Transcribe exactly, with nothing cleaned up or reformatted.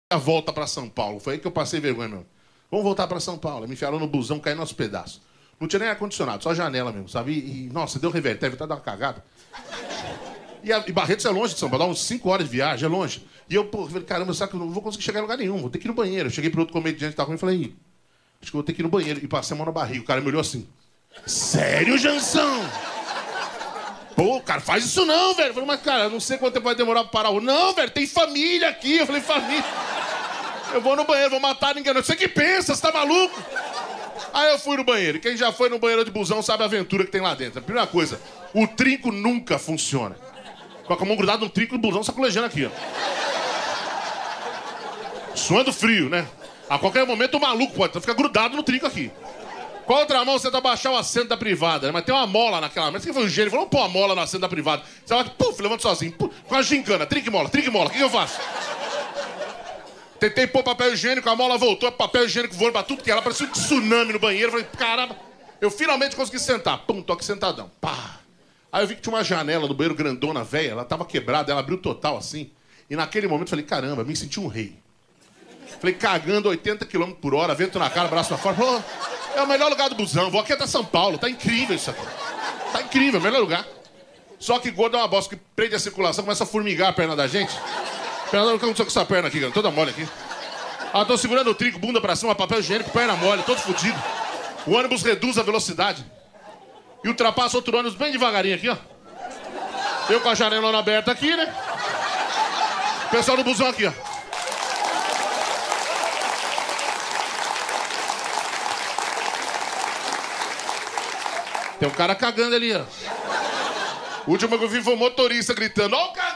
a volta pra São Paulo. Foi aí que eu passei vergonha, meu. Vamos voltar pra São Paulo. Me enfiaram no busão, caí nos pedaços. Não tinha nem ar-condicionado, só janela mesmo, sabe? E, e nossa, deu revertério, tá dando uma cagada. E, a, e Barretos é longe de São Paulo, dá uns cinco horas de viagem, é longe. E eu, pô, falei, caramba, sabe que eu não vou conseguir chegar em lugar nenhum, vou ter que ir no banheiro. Eu cheguei pro outro comediante que tava comigo e falei, acho que eu vou ter que ir no banheiro. E passei a mão na barriga. O cara me olhou assim. Sério, Jansão? Pô, cara, faz isso não, velho. Eu falei, mas, cara, eu não sei quanto tempo vai demorar pra parar. Não, velho, tem família aqui. Eu falei, família. Eu vou no banheiro, vou matar ninguém. Não sei o que pensa, você tá maluco? Aí eu fui no banheiro. E quem já foi no banheiro de busão sabe a aventura que tem lá dentro. A primeira coisa, o trinco nunca funciona. Com a mão grudada no trinco do busão, sacolejando aqui, ó. Suando frio, né? A qualquer momento o maluco pode ficar grudado no trinco aqui. Com a outra mão você tá baixar o assento da privada, né? Mas tem uma mola naquela. Mas quem foi o gênio? Falou, vamos pôr a mola no assento da privada. Você vai, puf, levanta sozinho. Puf, com a gincana, trinque mola, trinque mola. O que, que eu faço? Tentei pôr papel higiênico, a mola voltou, papel higiênico voando pra tudo que era. Parecia um tsunami no banheiro. Falei, caramba. Eu finalmente consegui sentar. Pum, toque sentadão. Pá. Aí eu vi que tinha uma janela do banheiro grandona, velha. Ela tava quebrada, ela abriu total assim. E naquele momento eu falei, caramba, me senti um rei. Falei, cagando oitenta quilômetros por hora, vento na cara, braço pra fora. Falei, é o melhor lugar do busão, vou aqui até São Paulo, tá incrível isso aqui. Tá incrível, melhor lugar. Só que gordo é uma bosta que prende a circulação, começa a formigar a perna da gente. Perna, o que aconteceu com essa perna aqui, cara? Toda mole aqui. Ah, tô segurando o trinco, bunda pra cima, papel higiênico, perna mole, todo fodido. O ônibus reduz a velocidade. E ultrapassa outro ônibus bem devagarinho aqui, ó. Eu com a janela aberta aqui, né? O pessoal do busão aqui, ó. Tem um cara cagando ali, ó. O último que eu vi foi o motorista gritando, ó o cara!